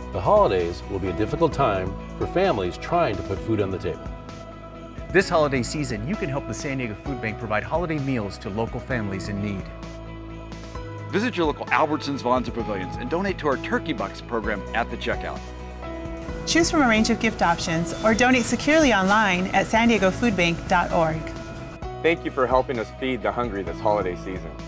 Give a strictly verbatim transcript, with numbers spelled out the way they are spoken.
The holidays will be a difficult time for families trying to put food on the table. This holiday season, you can help the San Diego Food Bank provide holiday meals to local families in need. Visit your local Albertsons, Vons, and Pavilions and donate to our Turkey Bucks program at the checkout. Choose from a range of gift options or donate securely online at san diego food bank dot org. Thank you for helping us feed the hungry this holiday season.